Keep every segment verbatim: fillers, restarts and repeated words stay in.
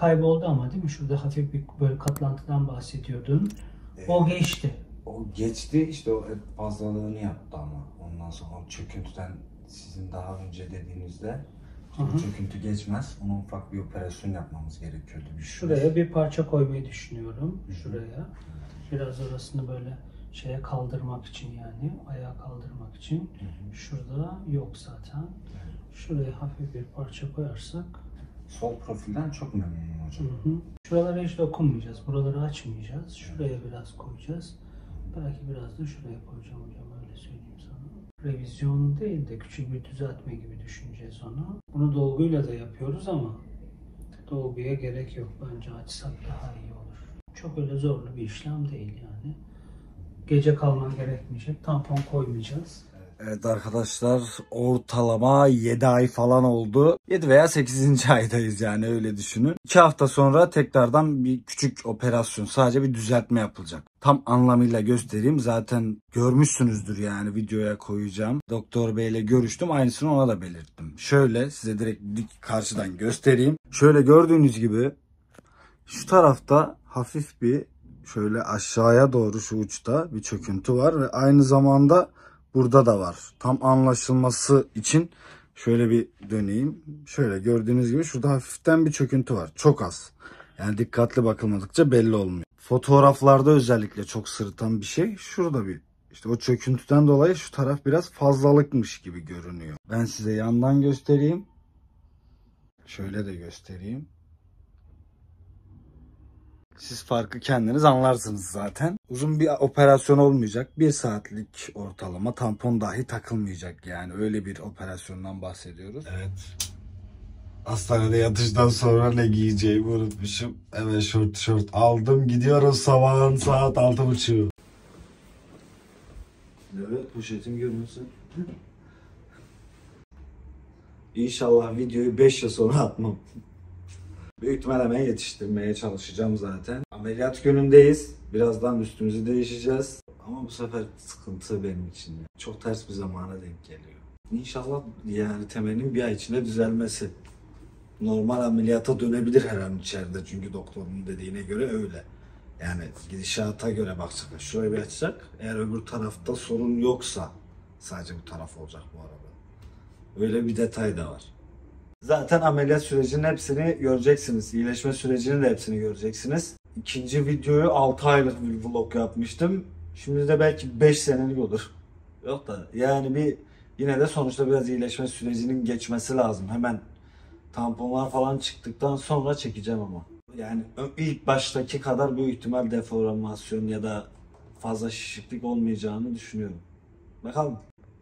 kayboldu ama değil mi? Şurada hafif bir böyle katlantıdan bahsediyordun. O geçti. O geçti işte, o hep fazlalığını yaptı ama ondan sonra o çöküntüden sizin daha önce dediğinizde o çöküntü geçmez. Ona ufak bir operasyon yapmamız gerekiyordu. Bir Şuraya bir parça koymayı düşünüyorum. Şuraya. Biraz orasını böyle şeye kaldırmak için, yani ayağa kaldırmak için. Hı hı. Şurada yok zaten. Evet. Şuraya hafif bir parça koyarsak. Sol profilden çok memnunum hocam. Hı hı. Şuralara hiç dokunmayacağız. Buraları açmayacağız. Şuraya biraz koyacağız. Belki biraz da şuraya koyacağım hocam, öyle söyleyeyim sana. Revizyon değil de küçük bir düzeltme gibi düşüneceğiz onu. Bunu dolguyla da yapıyoruz ama dolguya gerek yok. Bence açsak daha iyi olur. Çok öyle zorlu bir işlem değil yani. Gece kalman gerekmeyecek. Tampon koymayacağız. Evet arkadaşlar, ortalama yedi ay falan oldu. yedi veya sekizinci aydayız yani, öyle düşünün. iki hafta sonra tekrardan bir küçük operasyon, sadece bir düzeltme yapılacak. Tam anlamıyla göstereyim. Zaten görmüşsünüzdür yani, videoya koyacağım. Doktor beyle görüştüm. Aynısını ona da belirttim. Şöyle size direkt dik karşıdan göstereyim. Şöyle gördüğünüz gibi şu tarafta hafif bir şöyle aşağıya doğru şu uçta bir çöküntü var ve aynı zamanda burada da var. Tam anlaşılması için şöyle bir döneyim. Şöyle gördüğünüz gibi şurada hafiften bir çöküntü var. Çok az. Yani dikkatli bakılmadıkça belli olmuyor. Fotoğraflarda özellikle çok sırıtan bir şey. Şurada bir işte o çöküntüden dolayı şu taraf biraz fazlalıkmış gibi görünüyor. Ben size yandan göstereyim. Şöyle de göstereyim. Siz farkı kendiniz anlarsınız zaten. Uzun bir operasyon olmayacak. Bir saatlik ortalama, tampon dahi takılmayacak yani. Öyle bir operasyondan bahsediyoruz. Evet. Hastanede yatıştan sonra ne giyeceğimi unutmuşum. Hemen şort şort aldım. Gidiyoruz sabahın saat altı buçuğu. Evet, poşetim görüyorsun. İnşallah videoyu beş yıl sonra atmam. Büyük ihtimal hemen yetiştirmeye çalışacağım zaten. Ameliyat günündeyiz. Birazdan üstümüzü değişeceğiz. Ama bu sefer sıkıntı benim için. Çok ters bir zamana denk geliyor. İnşallah yani temennim bir ay içinde düzelmesi. Normal ameliyata dönebilir her an içeride. Çünkü doktorun dediğine göre öyle. Yani gidişata göre bakacaklar. Şurayı bir açacak. Eğer öbür tarafta sorun yoksa sadece bu taraf olacak bu arada. Öyle bir detay da var. Zaten ameliyat sürecinin hepsini göreceksiniz. İyileşme sürecinin de hepsini göreceksiniz. İkinci videoyu altı aylık bir vlog yapmıştım. Şimdi de belki beş senelik olur. Yok da yani bir yine de sonuçta biraz iyileşme sürecinin geçmesi lazım. Hemen tamponlar falan çıktıktan sonra çekeceğim ama. Yani ilk baştaki kadar büyük ihtimal deformasyon ya da fazla şişiklik olmayacağını düşünüyorum. Bakalım.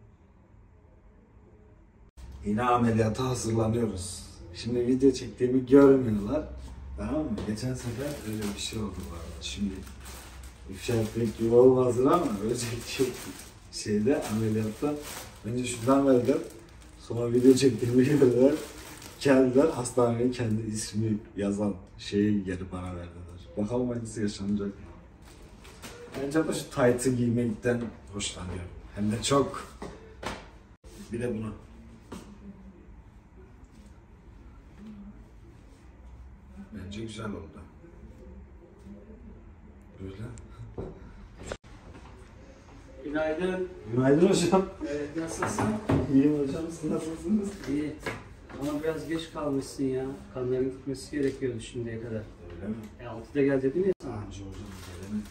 Yine ameliyata hazırlanıyoruz. Şimdi video çektiğimi görmüyorlar. Tamam mı? Geçen sefer öyle bir şey oldu bu arada. Şimdi ifşaatlık gibi olmasın ama öyle çok şeyde, ameliyatta önce şundan verdiler. Sonra video çektiğimi gördüler. Geldiler, hastaneye kendi ismi yazan şeyi geri bana verdiler. Bakalım aynısı yaşanacak mı? Bence de şu tight'ı giymekten hoşlanıyorum. Hem de çok. Bir de bunu. Bence güzel oldu. Böyle. Günaydın. Günaydın hocam. Evet, nasılsın? İyiyim hocam, siz nasılsınız? İyi. Ama biraz geç kalmışsın ya. Kanların gitmesi gerekiyordu şimdiye kadar. Öyle mi? E altıda gel dedim ya sana. Anca hocam gelemedim.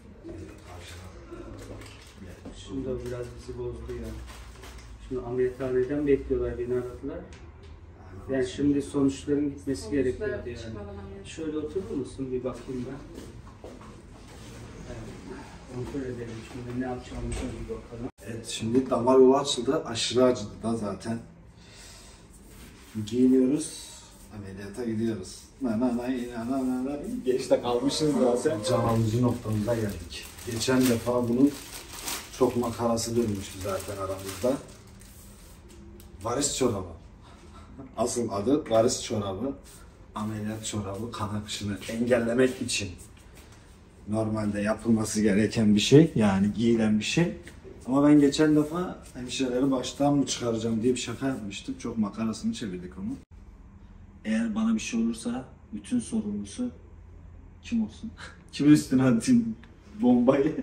Şimdi o biraz bizi bozdu ya. Şimdi ameliyathaneden bekliyorlar, beni aradılar. Yani şimdi sonuçların gitmesi gerekiyordu yani. Şöyle oturur musun, bir bakayım ben. Evet. Kontrol edelim şimdi ne yapacağımızı bir bakalım. Evet, şimdi damar yolu açıldı. Aşırı acıdı da zaten. Giyiniyoruz. Ameliyata gidiyoruz. Na na na na na na. Geçte kalmışız zaten. Can alıcı noktamıza geldik. Geçen defa bunun çok makarası dönmüştü zaten aramızda. Varis çorabı. Asıl adı varis çorabı. Ameliyat çorabı, kan akışını engellemek için normalde yapılması gereken bir şey. Yani giyilen bir şey. Ama ben geçen defa hemşireleri baştan mı çıkaracağım diye bir şaka yapmıştım. Çok makarasını çevirdik onu. Eğer bana bir şey olursa bütün sorumlusu kim olsun? Kimin üstüne atayım bombayı?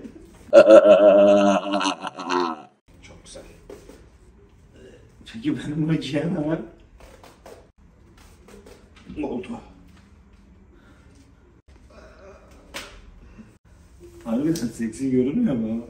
Çok güzel. Peki benim bunu giyemem. Ne oldu? Harbiden seksi görünmüyor mu?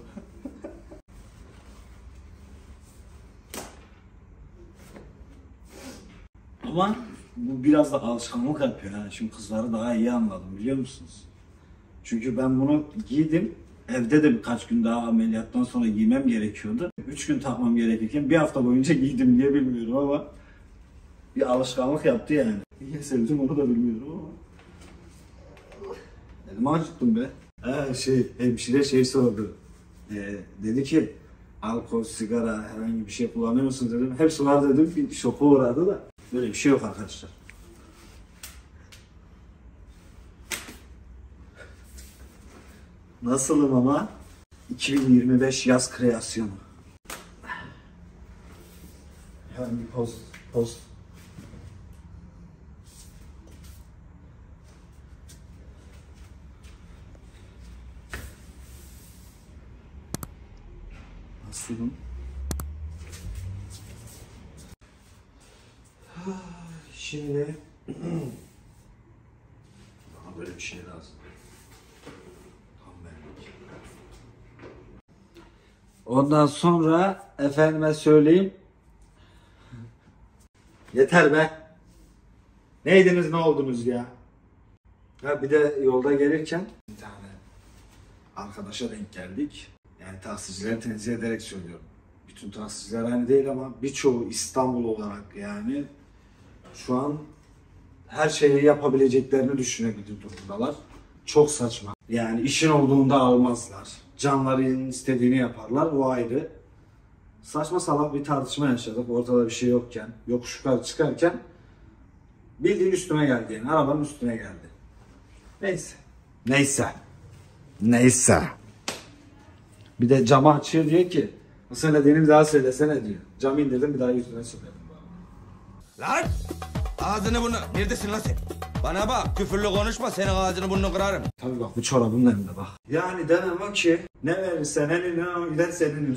Ama bu biraz da alışkanlık yapıyor. Yani şimdi kızları daha iyi anladım, biliyor musunuz? Çünkü ben bunu giydim. Evde de birkaç gün daha ameliyattan sonra giymem gerekiyordu. Üç gün takmam gerekirken bir hafta boyunca giydim diye bilmiyorum ama bir alışkanlık yaptı yani. Niye sevdim onu da bilmiyorum ama. Elimi acıttım be. Ha şey, hemşire şey sordu. Ee, dedi ki alkol, sigara, herhangi bir şey kullanıyor musun dedim. Hepsi var dedim. Bir şoka uğradı da. Böyle bir şey yok arkadaşlar. Nasılım ama? iki bin yirmi beş yaz kreasyonu. Hemen bir poz, poz. Nasılım? Şimdi bana böyle bir şey lazım. Tam benlik. Ondan sonra efendime söyleyeyim. Yeter be. Neydiniz ne oldunuz ya? Ha bir de yolda gelirken bir tane arkadaşa denk geldik. Yani taksicileri tenzih ederek söylüyorum. Bütün taksiciler aynı değil ama birçoğu İstanbul olarak yani şu an her şeyi yapabileceklerini düşünebilir durumdalar. Çok saçma. Yani işin olduğunda almazlar. Canlarının istediğini yaparlar. O ayrı. Saçma salak bir tartışma yaşadık. Ortada bir şey yokken. Yokuş yukarı çıkarken bildiğin üstüme geldi yani. Arabanın üstüne geldi. Neyse. Neyse. Neyse. Bir de camı açıyor diyor ki o söylediğini bir daha söylesene diyor. Camı indirdim bir daha yüzüne söyledim. Lan! Ağzını bunu. Neredesin lan sen? Bana bak, küfürlü konuşma, senin ağzını burnunu kırarım. Tabii bak bu çorabın elinde bak. Yani demem o ki ne verirsen eline o gider seninle.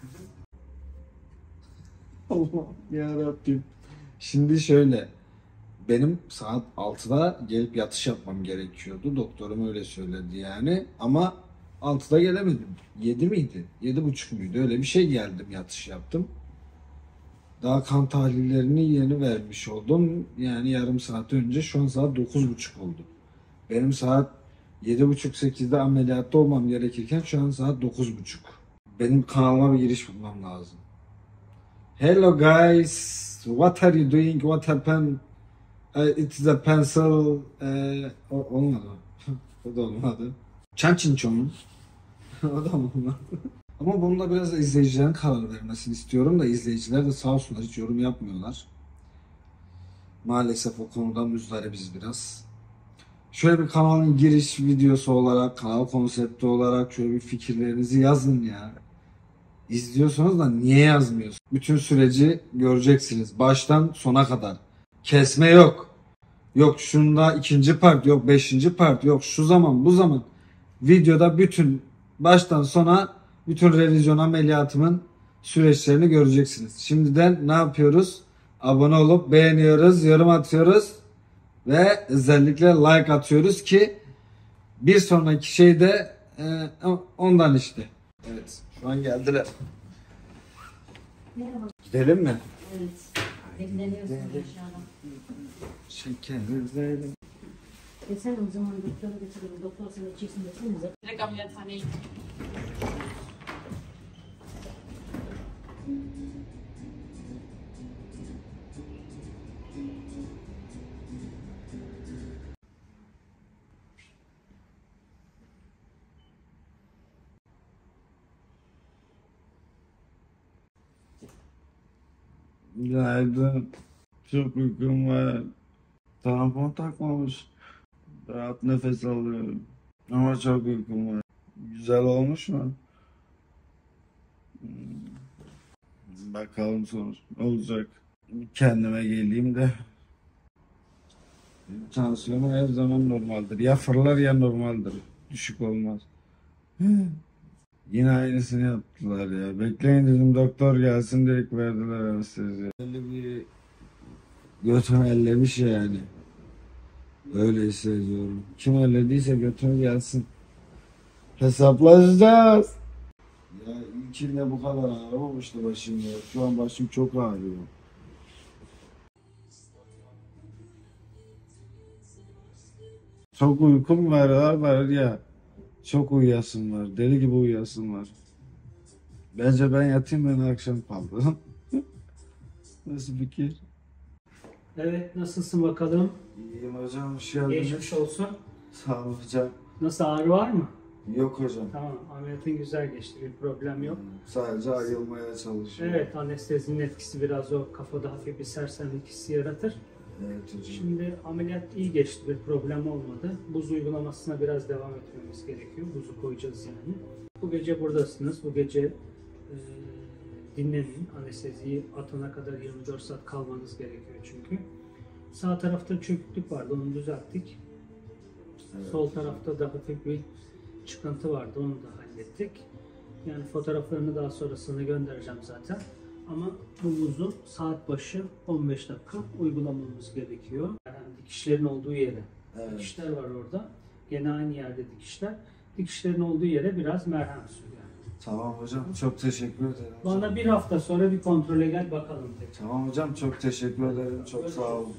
Allah'ım yarabbim. Şimdi şöyle. Benim saat altıda gelip yatış yapmam gerekiyordu. Doktorum öyle söyledi yani. Ama altıda gelemedim. yedi miydi? yedi buçuk muydu? Öyle bir şey geldim yatış yaptım. Daha kan tahlillerini yeni vermiş oldum. Yani yarım saat önce. Şu an saat dokuz buçuk oldu. Benim saat yedi buçuk sekizde ameliyatta olmam gerekirken şu an saat dokuz buçuk. Benim kanalıma bir giriş bulmam lazım. Hello guys. What are you doing? What happened? Uh, it is a pencil. Uh, o- olmadı. O da olmadı. Çan çin çon. O da olmadı. Ama bunda biraz da izleyicilerin karar vermesini istiyorum da izleyiciler de sağ olsunlar hiç yorum yapmıyorlar. Maalesef o konuda muzdaribiz biraz. Şöyle bir kanalın giriş videosu olarak, kanal konsepti olarak şöyle bir fikirlerinizi yazın ya. İzliyorsunuz da niye yazmıyorsunuz? Bütün süreci göreceksiniz. Baştan sona kadar. Kesme yok. Yok şunda ikinci part, yok beşinci part, yok şu zaman bu zaman. Videoda bütün baştan sona bütün revizyon ameliyatımın süreçlerini göreceksiniz. Şimdiden ne yapıyoruz? Abone olup beğeniyoruz, yorum atıyoruz ve özellikle like atıyoruz ki bir sonraki şey de e, ondan işte. Evet, şu an geldiler. Merhaba. Gidelim mi? Evet. Bekleniyorsunuz aşağıda. Şeker verelim. Desene o zaman doktora götürelim. Doktor sana içeceksin desenize. Direkt ameliyathaneye gittim. Günaydın. Çok uykum var. Tampon takmamış. Rahat nefes alıyorum. Ama çok uykum var. Güzel olmuş mu? Hmm. Bakalım sonuç ne olacak. Kendime geleyim de. Tansiyonu her zaman normaldir. Ya fırlar ya normaldir. Düşük olmaz. Yine aynısını yaptılar ya. Bekleyin dedim, doktor gelsin, direkt verdiler anestezi. Öyle bir götümü ellemiş yani. Öyle hissediyorum. Kim ellediyse götümü gelsin. Hesaplaşacağız. Ya ilkinde bu kadar ağrımamıştı başım ya. Şu an başım çok ağrıyor. Çok uykum var, var, var ya. Çok uyuyasım var. Deli gibi uyuyasım var. Bence ben yatayım, ben akşam kaldım. Nasıl fikir? Evet, nasılsın bakalım? İyiyim hocam, hoş geldiniz. Geçmiş olsun. Sağ olun hocam. Nasıl, ağrı var mı? Yok hocam. Tamam, ameliyatın güzel geçti, bir problem yok. Sadece ayılmaya çalışıyorum. Evet, anestezinin etkisi biraz o kafada hafif bir sersemlik hissi yaratır. Evet hocam. Şimdi ameliyat iyi geçti, bir problem olmadı. Buz uygulamasına biraz devam etmemiz gerekiyor. Buzu koyacağız yani. Bu gece buradasınız. Bu gece e, dinlenin. Anesteziyi atana kadar yirmi dört saat kalmanız gerekiyor çünkü. Sağ tarafta çöküklük vardı, onu düzelttik. Evet. Sol tarafta da hafif bir çıkıntı vardı, onu da hallettik. Yani fotoğraflarını daha sonrasını göndereceğim zaten. Ama bu buzu saat başı on beş dakika uygulamamız gerekiyor. Yani dikişlerin olduğu yere. Evet. Dikişler var orada. Gene aynı yerde dikişler. Dikişlerin olduğu yere biraz merhem sür yani. Tamam hocam, çok teşekkür ederim. Bana bir hafta sonra bir kontrole gel bakalım tekrar. Tamam hocam, çok teşekkür ederim. Çok sağ olun.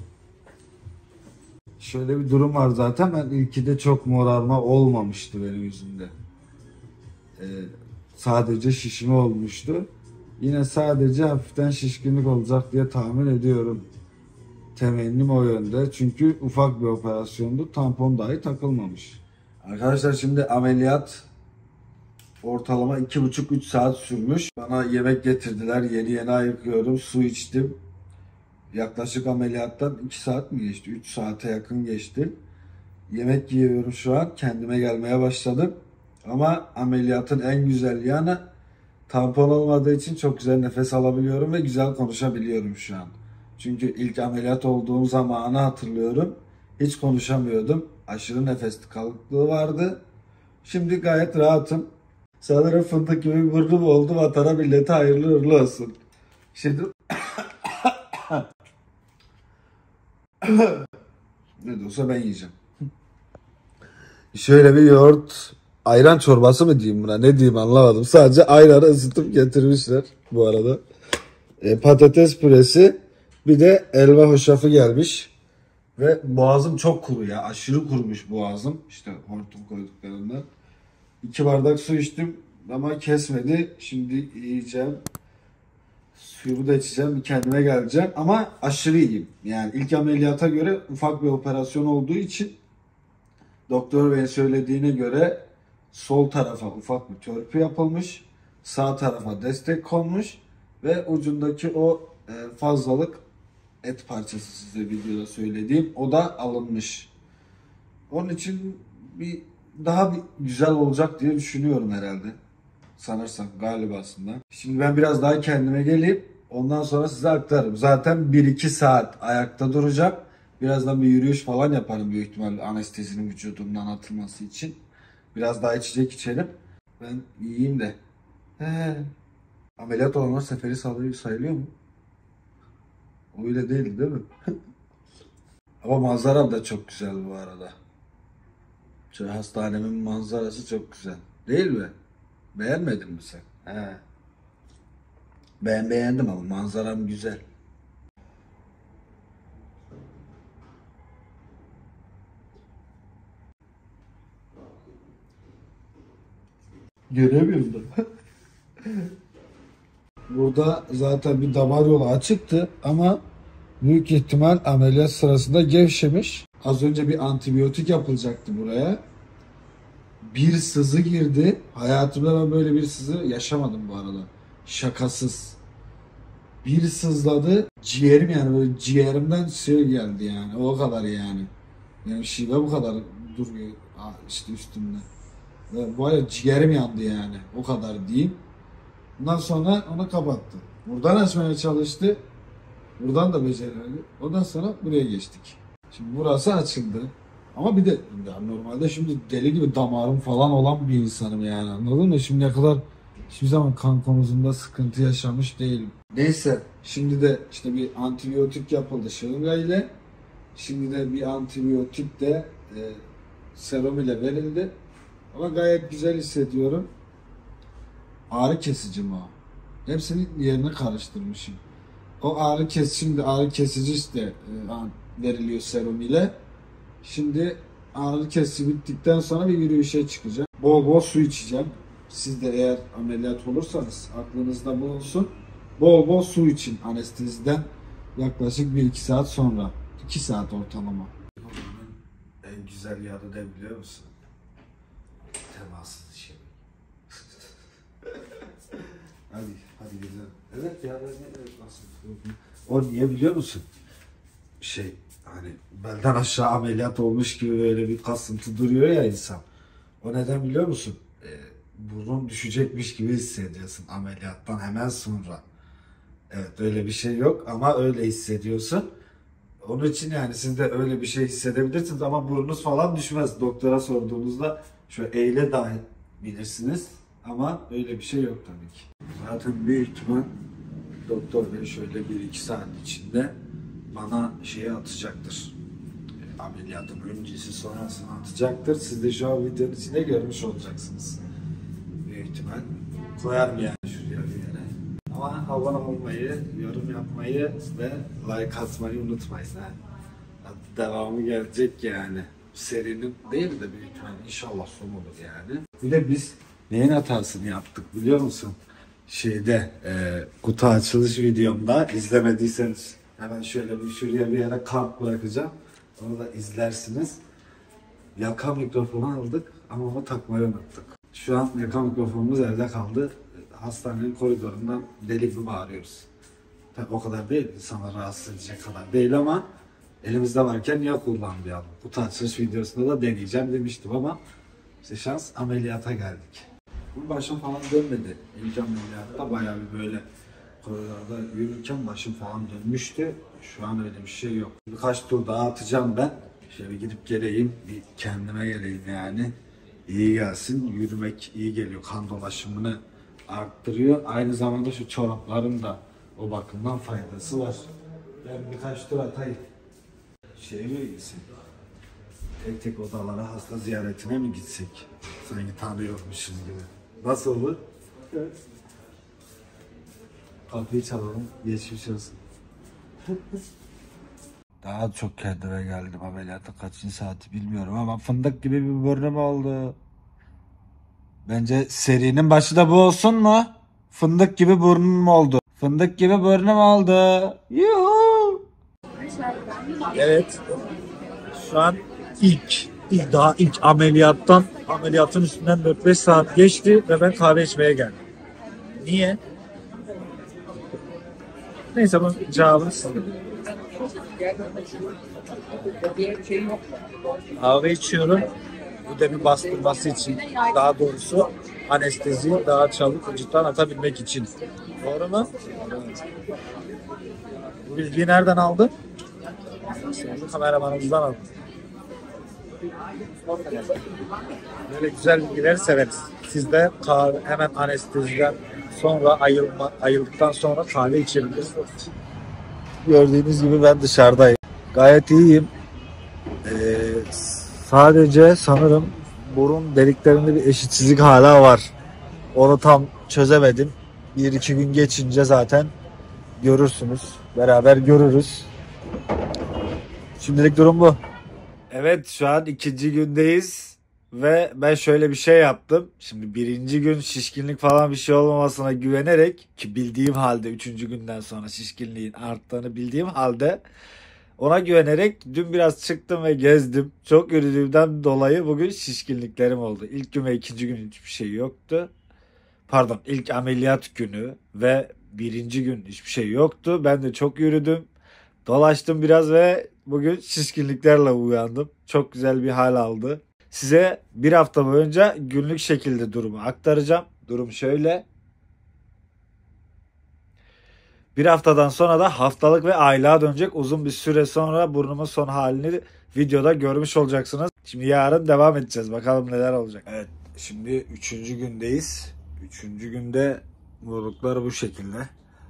Şöyle bir durum var zaten. Ben ilkide çok morarma olmamıştı benim yüzümde. Ee, sadece şişme olmuştu. Yine sadece hafiften şişkinlik olacak diye tahmin ediyorum. Temennim o yönde. Çünkü ufak bir operasyondu. Tampon dahi takılmamış. Arkadaşlar şimdi ameliyat ortalama iki buçuk üç saat sürmüş. Bana yemek getirdiler. Yeni yeni ayıkıyorum. Su içtim. Yaklaşık ameliyattan iki saat mi geçti? üç saate yakın geçti. Yemek yiyorum şu an. Kendime gelmeye başladım. Ama ameliyatın en güzel yanı tampon olmadığı için çok güzel nefes alabiliyorum ve güzel konuşabiliyorum şu an. Çünkü ilk ameliyat olduğum zamanı hatırlıyorum. Hiç konuşamıyordum. Aşırı nefes tıkanıklığı vardı. Şimdi gayet rahatım. Sanırım fındık gibi bir burnum oldu. Vatana millete hayırlı uğurlu olsun. Şimdi ne de olsa ben yiyeceğim. Şöyle bir yoğurt, ayran çorbası mı diyeyim buna, ne diyeyim anlamadım. Sadece ayranı ısıtıp getirmişler bu arada. E, patates püresi, bir de elma hoşafı gelmiş. Ve boğazım çok kuru ya, aşırı kurumuş boğazım. İşte hortum koyduklarından. İki bardak su içtim ama kesmedi. Şimdi yiyeceğim. Suyumu da içeceğim, bir kendime geleceğim ama aşırı iyiyim. Yani ilk ameliyata göre ufak bir operasyon olduğu için doktor beyin söylediğine göre sol tarafa ufak bir törpü yapılmış, sağ tarafa destek konmuş ve ucundaki o fazlalık et parçası, size videoda söylediğim, o da alınmış. Onun için bir daha bir güzel olacak diye düşünüyorum herhalde. Sanırsam galiba aslında. Şimdi ben biraz daha kendime geleyim. Ondan sonra size aktarırım. Zaten bir iki saat ayakta duracak. Birazdan bir yürüyüş falan yaparım büyük ihtimalle anestezinin vücudumdan atılması için. Biraz daha içecek içelim. Ben yiyeyim de. He. Ameliyat olanlar seferi sayılıyor, sayılıyor mu? Öyle değil değil mi? Ama manzaram da çok güzel bu arada. Şöyle hastanemin manzarası çok güzel. Değil mi? Beğenmedin mi sen? He. Ben beğendim ama manzaram güzel. Göremiyorum da. Burada zaten bir damar yolu açıktı ama büyük ihtimal ameliyat sırasında gevşemiş. Az önce bir antibiyotik yapılacaktı buraya. Bir sızı girdi. Hayatımda ben böyle bir sızı yaşamadım bu arada. Şakasız. Bir sızladı. Ciğerim, yani böyle ciğerimden şey geldi yani. O kadar yani. Yani şive bu kadar duruyor işte üstümde. Böyle ciğerim yandı yani. O kadar diyeyim. Ondan sonra onu kapattı. Buradan açmaya çalıştı. Buradan da beceremedi. Ondan sonra buraya geçtik. Şimdi burası açıldı. Ama bir de ya normalde şimdi deli gibi damarım falan olan bir insanım yani, anladın mı? Şimdiye kadar hiçbir zaman kan konusunda sıkıntı yaşamış değilim. Neyse, şimdi de işte bir antibiyotik yapıldı şırınga ile. Şimdi de bir antibiyotik de e, serum ile verildi. Ama gayet güzel hissediyorum. Ağrı kesici mi o? Hepsinin yerini karıştırmışım. O ağrı kesici, şimdi ağrı kesici işte e, veriliyor serum ile. Şimdi ağrı kesici bittikten sonra bir yürüyüşe çıkacağım. Bol bol su içeceğim. Siz de eğer ameliyat olursanız aklınızda bulunsun. Bol bol su için anesteziden yaklaşık bir iki saat sonra. iki saat ortalama. En güzel yanı ne biliyor musun? Temassız şey. hadi, hadi güzel. Evet ya, evet, nasıl? O niye biliyor musun? Şey, hani belden aşağı ameliyat olmuş gibi böyle bir kasıntı duruyor ya insan. O neden biliyor musun? Ee, burnun düşecekmiş gibi hissediyorsun ameliyattan hemen sonra. Evet, öyle bir şey yok ama öyle hissediyorsun. Onun için yani siz de öyle bir şey hissedebilirsiniz ama burnunuz falan düşmez. Doktora sorduğunuzda şöyle eyle dahi bilirsiniz ama öyle bir şey yok tabii ki. Zaten büyük ihtimal doktor bey şöyle bir iki saat içinde bana şeyi atacaktır. E, ameliyatın öncesi sonrasını atacaktır. Siz de şu an videonun içinde görmüş olacaksınız. Büyük ihtimal koyarım yani şuraya bir yere. Ama abone olmayı, yorum yapmayı ve like atmayı unutmayın. Ha. Devamı gelecek yani. Serinin değil de büyük ihtimal inşallah son olur yani. Bir de biz neyin hatasını yaptık biliyor musun? Şeyde e, kutu açılış videomda izlemediyseniz hemen şöyle bir şuraya bir yere kart bırakacağım. Onu da izlersiniz. Yaka mikrofonu aldık ama onu takmayı unuttuk. Şu an yaka mikrofonumuz evde kaldı. Hastanenin koridorundan deli gibi bağırıyoruz. Tabii o kadar değil, insanları rahatsız edecek kadar değil ama elimizde varken niye kullanmayalım? Kutu açılış videosunda da deneyeceğim demiştim ama işte şans ameliyata geldik. Bu başım falan dönmedi. İlk ameliyatta bayağı bir böyle koridorda yürürken başım falan dönmüştü. Şu an öyle bir şey yok. Birkaç tur daha atacağım ben. Şöyle gidip geleyim, bir kendime geleyim yani. İyi gelsin. Yürümek iyi geliyor. Kan dolaşımını arttırıyor. Aynı zamanda şu çorapların da o bakımdan faydası var. Ben birkaç tur atayım. Şey mi gitsin? Tek tek odalara hasta ziyaretine mi gitsek? Sanki tanıyormuşum gibi. Nasıl olur? Evet. Kapıyı çalalım. Geçmiş olsun. Daha çok kendime geldim. Ameliyatın kaçıncı saati bilmiyorum ama fındık gibi bir burnum oldu. Bence serinin başı da bu olsun mu? Fındık gibi burnum oldu. Fındık gibi burnum oldu. Yuhu. Evet. Şu an ilk, ilk daha ilk ameliyattan ameliyatın üstünden dört beş saat geçti ve ben kahve içmeye geldim. Niye? Neyse bunun cevabını size. Kahve içiyorum. Bu da bir bastırması için. Daha doğrusu anesteziyi daha çabuk vücuttan atabilmek için. Doğru mu? Bu bilgiyi nereden aldın? Şimdi kameramanımızdan aldım. Böyle güzel bilgileri severiz. Siz de kahve, hemen anesteziden sonra ayılma, ayıldıktan sonra kahve içebilirsiniz. Gördüğünüz gibi ben dışarıdayım. Gayet iyiyim. Ee, sadece sanırım burun deliklerinde bir eşitsizlik hala var. Onu tam çözemedim. Bir iki gün geçince zaten görürsünüz. Beraber görürüz. Şimdilik durum bu. Evet, şu an ikinci gündeyiz. Ve ben şöyle bir şey yaptım. Şimdi birinci gün şişkinlik falan bir şey olmamasına güvenerek, ki bildiğim halde üçüncü günden sonra şişkinliğin arttığını bildiğim halde ona güvenerek dün biraz çıktım ve gezdim. Çok yürüdüğümden dolayı bugün şişkinliklerim oldu. İlk gün ve ikinci gün hiçbir şey yoktu. Pardon, ilk ameliyat günü ve birinci gün hiçbir şey yoktu. Ben de çok yürüdüm. Dolaştım biraz ve bugün şişkinliklerle uyandım. Çok güzel bir hal aldı. Size bir hafta boyunca günlük şekilde durumu aktaracağım. Durum şöyle. Bir haftadan sonra da haftalık ve aylığa dönecek. Uzun bir süre sonra burnumun son halini videoda görmüş olacaksınız. Şimdi yarın devam edeceğiz. Bakalım neler olacak. Evet, şimdi üçüncü gündeyiz. Üçüncü günde morluklar bu şekilde.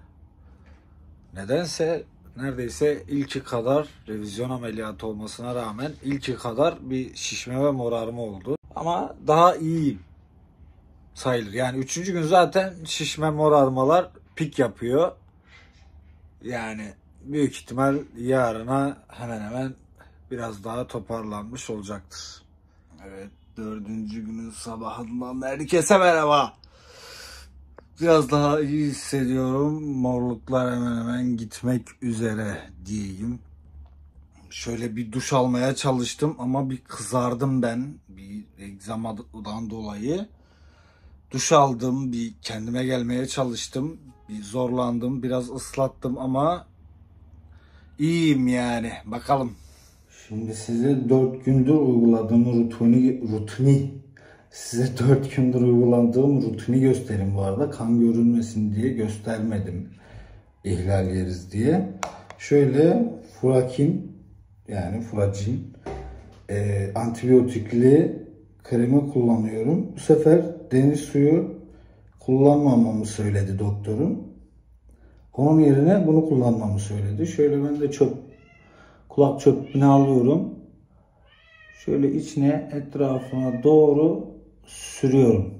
Nedense neredeyse ilki kadar revizyon ameliyatı olmasına rağmen ilki kadar bir şişme ve morarma oldu. Ama daha iyi sayılır. Yani üçüncü gün zaten şişme morarmalar pik yapıyor. Yani büyük ihtimal yarına hemen hemen biraz daha toparlanmış olacaktır. Evet, dördüncü günün sabahından herkese merhaba. Biraz daha iyi hissediyorum. Morluklar hemen hemen gitmek üzere diyeyim. Şöyle bir duş almaya çalıştım ama bir kızardım ben. Bir egzamadan dolayı. Duş aldım, bir kendime gelmeye çalıştım. Bir zorlandım, biraz ıslattım ama iyiyim yani. Bakalım. Şimdi size dört gündür uyguladığım rutini, rutini size dört gündür uyguladığım rutini göstereyim bu arada. Kan görünmesin diye göstermedim. İhlal yeriz diye. Şöyle furakin, yani furacin e, antibiyotikli kremi kullanıyorum. Bu sefer deniz suyu kullanmamamı söyledi doktorum. Onun yerine bunu kullanmamı söyledi. Şöyle ben de çöp, kulak çöpünü alıyorum. Şöyle içine, etrafına doğru sürüyorum.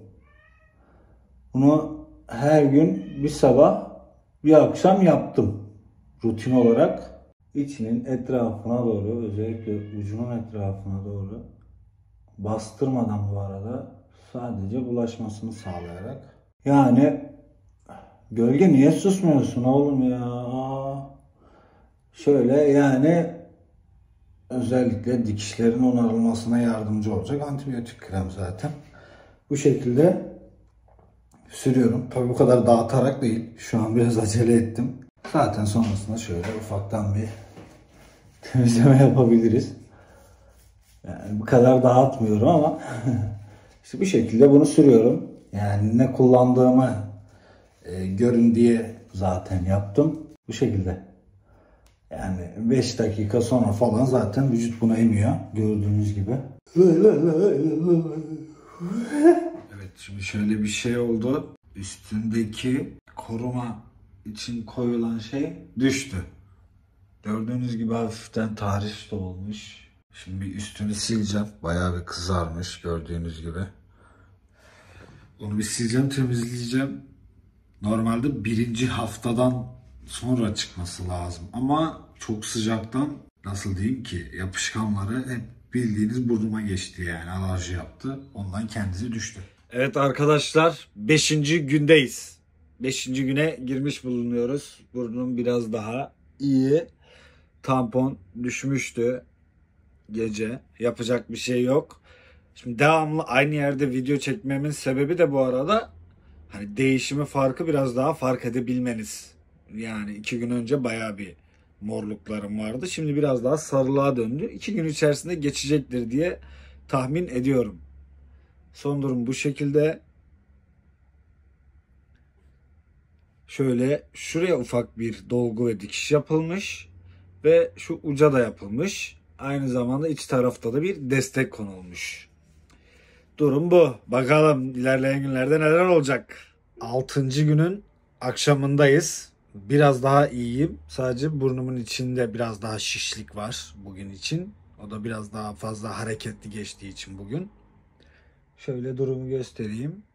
Bunu her gün bir sabah bir akşam yaptım. Rutin olarak içinin etrafına doğru, özellikle ucunun etrafına doğru bastırmadan bu arada sadece bulaşmasını sağlayarak. Yani gölge niye susmuyorsun oğlum ya? Şöyle yani özellikle dikişlerin onarılmasına yardımcı olacak antibiyotik krem zaten. Bu şekilde sürüyorum. Tabii bu kadar dağıtarak değil. Şu an biraz acele ettim. Zaten sonrasında şöyle ufaktan bir temizleme yapabiliriz. Yani bu kadar dağıtmıyorum ama işte bu şekilde bunu sürüyorum. Yani ne kullandığımı e, görün diye zaten yaptım. Bu şekilde. Yani beş dakika sonra falan zaten vücut buna emiyor. Gördüğünüz gibi. Evet, şimdi şöyle bir şey oldu. Üstündeki koruma için koyulan şey düştü. Gördüğünüz gibi hafiften tahriş de olmuş. Şimdi üstünü sileceğim. Bayağı bir kızarmış gördüğünüz gibi. Onu bir sileceğim, temizleyeceğim. Normalde birinci haftadan sonra çıkması lazım. Ama çok sıcaktan, nasıl diyeyim ki, yapışkanları hep bildiğiniz burnuma geçti yani. Alerji yaptı. Ondan kendisi düştü. Evet arkadaşlar, beşinci gündeyiz. beşinci güne girmiş bulunuyoruz. Burnum biraz daha iyi. Tampon düşmüştü gece. Yapacak bir şey yok. Şimdi devamlı aynı yerde video çekmemin sebebi de bu arada hani değişimi, farkı biraz daha fark edebilmeniz. Yani iki gün önce bayağı bir morluklarım vardı. Şimdi biraz daha sarılığa döndü. İki gün içerisinde geçecektir diye tahmin ediyorum. Son durum bu şekilde. Şöyle şuraya ufak bir dolgu ve dikiş yapılmış. Ve şu uca da yapılmış. Aynı zamanda iç tarafta da bir destek konulmuş. Durum bu. Bakalım ilerleyen günlerde neler olacak. altıncı günün akşamındayız. Biraz daha iyiyim. Sadece burnumun içinde biraz daha şişlik var bugün için. O da biraz daha fazla hareketli geçtiği için bugün. Şöyle durumu göstereyim.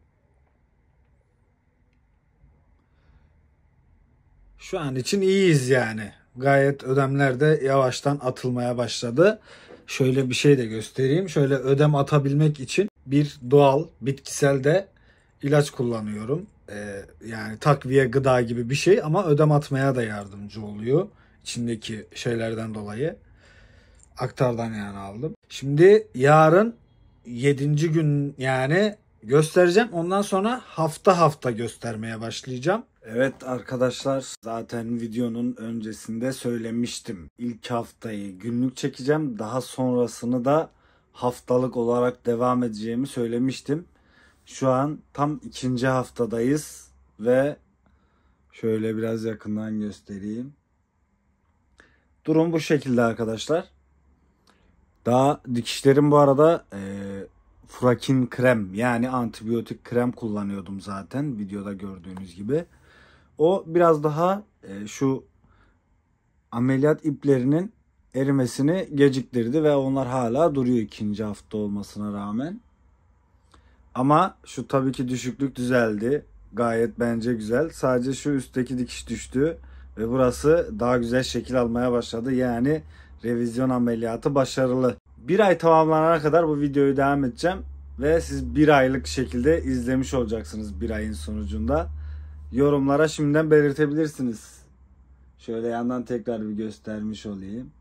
Şu an için iyiyiz yani. Gayet ödemler de yavaştan atılmaya başladı. Şöyle bir şey de göstereyim. Şöyle ödem atabilmek için bir doğal, bitkisel de ilaç kullanıyorum. Ee, yani takviye gıda gibi bir şey ama ödem atmaya da yardımcı oluyor. İçindeki şeylerden dolayı. Aktardan yani aldım. Şimdi yarın yedinci gün yani göstereceğim. Ondan sonra hafta hafta göstermeye başlayacağım. Evet arkadaşlar, zaten videonun öncesinde söylemiştim. İlk haftayı günlük çekeceğim. Daha sonrasını da haftalık olarak devam edeceğimi söylemiştim. Şu an tam ikinci haftadayız ve Şöyle biraz yakından göstereyim. Durum bu şekilde arkadaşlar. Daha dikişlerim bu arada e, Furakin krem yani antibiyotik krem kullanıyordum zaten videoda gördüğünüz gibi. O biraz daha e, şu ameliyat iplerinin erimesini geciktirdi ve onlar hala duruyor ikinci hafta olmasına rağmen. Ama şu tabii ki düşüklük düzeldi. Gayet bence güzel. Sadece şu üstteki dikiş düştü ve burası daha güzel şekil almaya başladı. Yani revizyon ameliyatı başarılı. Bir ay tamamlanana kadar bu videoyu devam edeceğim ve siz bir aylık şekilde izlemiş olacaksınız bir ayın sonucunda. Yorumlara şimdiden belirtebilirsiniz. Şöyle yandan tekrar bir göstermiş olayım.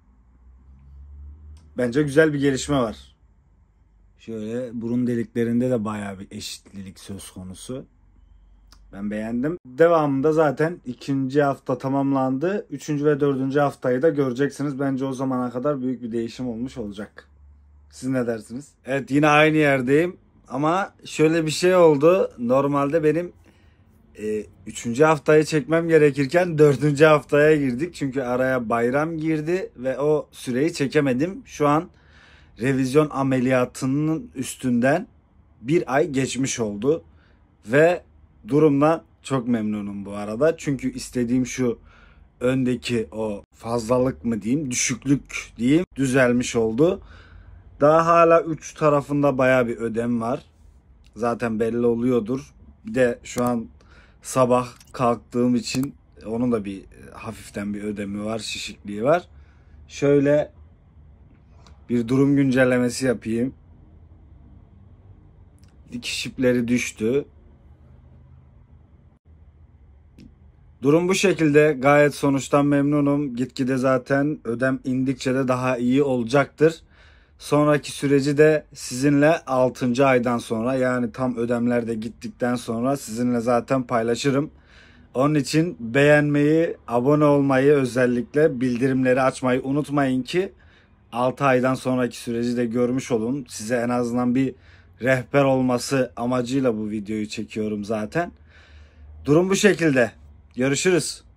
Bence güzel bir gelişme var. Şöyle burun deliklerinde de bayağı bir eşitlilik söz konusu. Ben beğendim. Devamında zaten ikinci hafta tamamlandı. Üçüncü ve dördüncü haftayı da göreceksiniz. Bence o zamana kadar büyük bir değişim olmuş olacak. Siz ne dersiniz? Evet, yine aynı yerdeyim. Ama şöyle bir şey oldu. Normalde benim e, üçüncü haftayı çekmem gerekirken dördüncü haftaya girdik. Çünkü araya bayram girdi ve o süreyi çekemedim. Şu an revizyon ameliyatının üstünden bir ay geçmiş oldu. Ve durumdan çok memnunum bu arada. Çünkü istediğim şu öndeki o fazlalık mı diyeyim, düşüklük diyeyim düzelmiş oldu. Daha hala uç tarafında bayağı bir ödem var. Zaten belli oluyordur. Bir de şu an sabah kalktığım için onun da bir hafiften bir ödemi var, şişikliği var. Şöyle bir durum güncellemesi yapayım. Dikiş ipleri düştü. Durum bu şekilde. Gayet sonuçtan memnunum. Gitgide zaten ödem indikçe de daha iyi olacaktır. Sonraki süreci de sizinle altıncı aydan sonra, yani tam ödemler de gittikten sonra sizinle zaten paylaşırım. Onun için beğenmeyi, abone olmayı, özellikle bildirimleri açmayı unutmayın ki altı aydan sonraki süreci de görmüş olun. Size en azından bir rehber olması amacıyla bu videoyu çekiyorum zaten. Durum bu şekilde. Görüşürüz.